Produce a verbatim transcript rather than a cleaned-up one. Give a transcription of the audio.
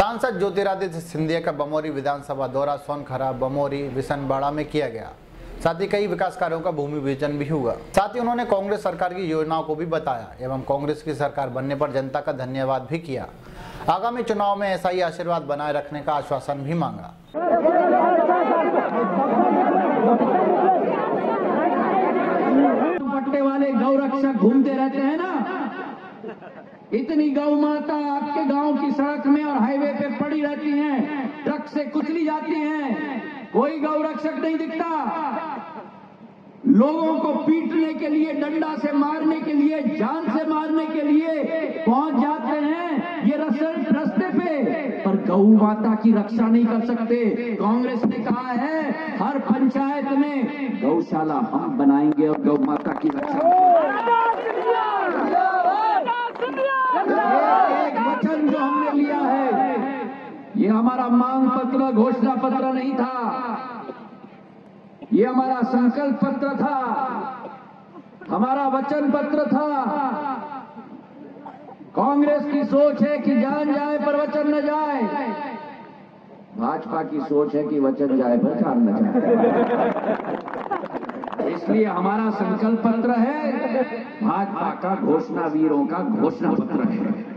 सांसद ज्योतिरादित्य सिंधिया का बमोरी विधानसभा दौरा सोनखरा, बमोरी, बिशनबाड़ा में किया गया। साथ ही कई विकास कार्यों का भूमि पूजन भी हुआ। साथ ही उन्होंने कांग्रेस सरकार की योजनाओं को भी बताया एवं कांग्रेस की सरकार बनने पर जनता का धन्यवाद भी किया। आगामी चुनाव में ऐसा ही आशीर्वाद बनाए रखने का आश्वासन भी मांगा। दुपट्टे वाले गौ रक्षक घूमते रहते हैं ना, इतनी गौ माता आपके गांव की सड़क में और हाईवे पे पड़ी रहती हैं, ट्रक से कुचली जाती हैं, कोई गौ रक्षक नहीं दिखता। लोगों को पीटने के लिए, डंडा से मारने के लिए, जान से मारने के लिए पहुंच जाते हैं ये रास्ते पे, पर गौ माता की रक्षा नहीं कर सकते। कांग्रेस ने कहा है हर पंचायत में गौशाला हम बनाएंगे और गौ माता की रक्षा। एक वचन जो हमने लिया है, ये हमारा मांग पत्र, घोषणा पत्र नहीं था, ये हमारा संकल्प पत्र था, हमारा वचन पत्र था। कांग्रेस की सोच है कि जान जाए पर वचन न जाए, भाजपा की सोच है कि वचन जाए पर जान न जाए। इसलिए हमारा संकल्प पत्र है, भाजपा का घोषणा वीरों का घोषणा पत्र है।